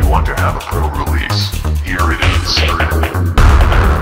want to have a pro release, here it is.